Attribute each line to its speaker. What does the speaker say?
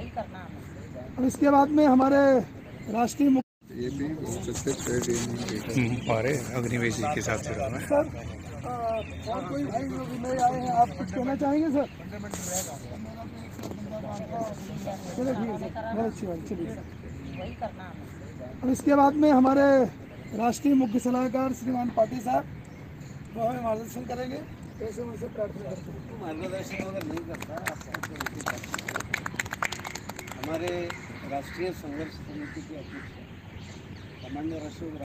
Speaker 1: और इसके बाद में हमारे राष्ट्रीय
Speaker 2: ये भी
Speaker 3: हमारे अग्निवेश जी के साथ से रहा है
Speaker 1: सर और कोई भाई लोग नए आए हैं, आप कुछ कहना चाहेंगे सर? चलिए ठीक है सर, बहुत अच्छी बात, चलिए। और इसके बाद में हमारे राष्ट्रीय मुख्य सलाहकार श्रीमान पाटिल साहब वो हमें मार्गदर्शन करेंगे। ऐसे उनसे प्रार्थना करते हैं।
Speaker 4: मार्गदर्शन अगर नहीं करता हमारे राष्ट्रीय संघर्ष समिति के अध्यक्ष कमांडर अशोक